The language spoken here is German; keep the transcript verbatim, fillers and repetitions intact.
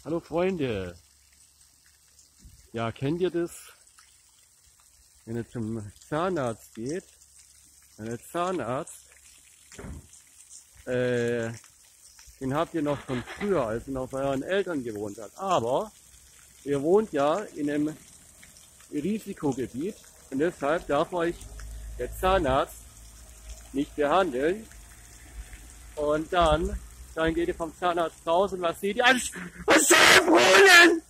Hallo Freunde, ja, kennt ihr das, wenn ihr zum Zahnarzt geht? Der Zahnarzt, äh, den habt ihr noch von früher, als ihr noch bei euren Eltern gewohnt habt. Aber ihr wohnt ja in einem Risikogebiet und deshalb darf euch der Zahnarzt nicht behandeln. Und dann, dann geht ihr vom Zahnarzt raus und was seht ihr? Was soll ich holen?